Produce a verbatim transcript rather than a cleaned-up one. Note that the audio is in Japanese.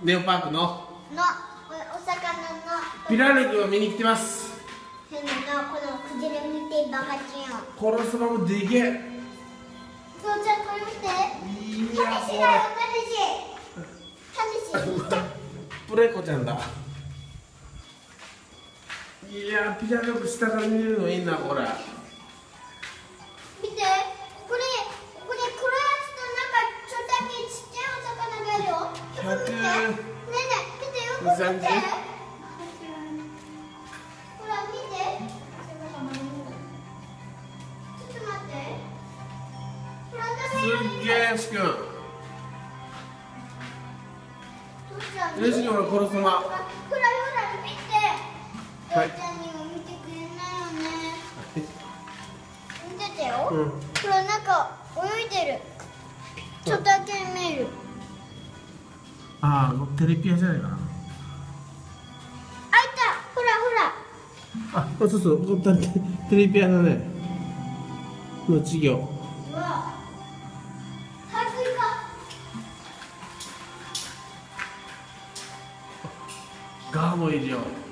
ネオパークののお魚のピラルクを見に来てます。 変なのこのクジラ見てバカチンを。 コロスバもでけえ。 そうちゃんこれ見て。 いやタニシだよタニシ。タニシ。 プレコちゃんだ。いやピラルク下から見れるのいいなこれ。 見てこれこれ黒いやつとなんかちょっとだけちっちゃいお魚がいるよ。 ひゃくねえねえ見てよく見て。ほら見て。ちょっと待って。ほらすっげえよしくん。よしくんほらコロスバ。 ほらほら見て。 はいちゃんにも見てくれないよね。見ててよ。 うん。 ほらなんか泳いでる。ちょっとだけ見える。 ああテレピアじゃないかな。 あいた。ほらほら。 あそうそうだってテレピアだね。の稚魚。 うわ。排水か。 ガーもいるよ。